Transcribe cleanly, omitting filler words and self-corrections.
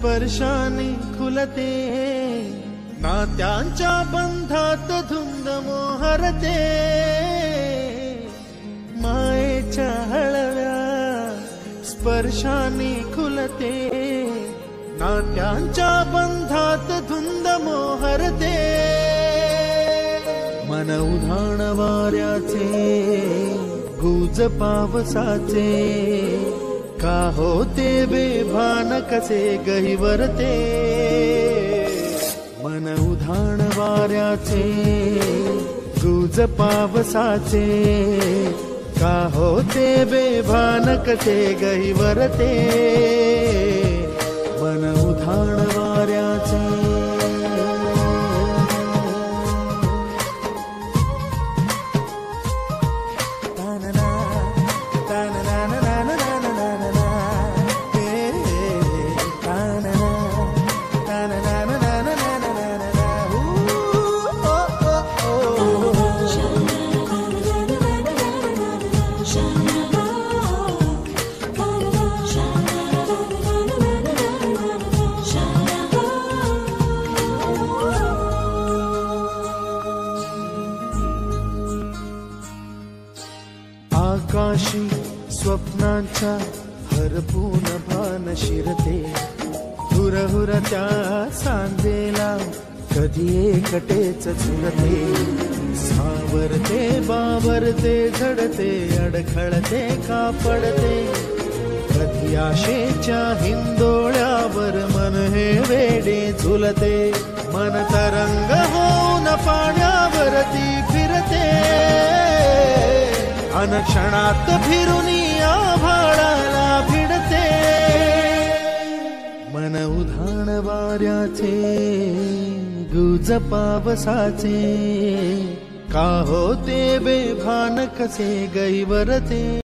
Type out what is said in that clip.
स्पर्शाने खुलते, नात्यांच्या बंधात धुंद मोहरते, मायेच्या हळव्या स्पर्शाने खुलते, नात्यांच्या बंधात धुंद मोहरते, मन उधाण वाऱ्याचे गुज पावसाचे, का होते बेभान कसे गहिवरते, मन उधाण वाऱ्याचे गुज पावसाचे, का होते बेभान कसे गहिवरते, मन उधाण वाऱ्याचे। आकाशी स्वप्नांच्या हरपून भान शिरते, हुरहुर त्या सांजेला कधी एकटेच झुलते, सावरते बावरते झडते, अडखळते का पडते, कधी आशेच्या हिंदोळ्यावर मन हे वेडे झुलते, मन तरंग होऊन पाण्यावरती फिरते, अनक्षणात फिरुनी आभाळाला भिडते, मन उधाण वाऱ्याचे गुज पावसाचे, का होते बेभान कसे गहिवरते।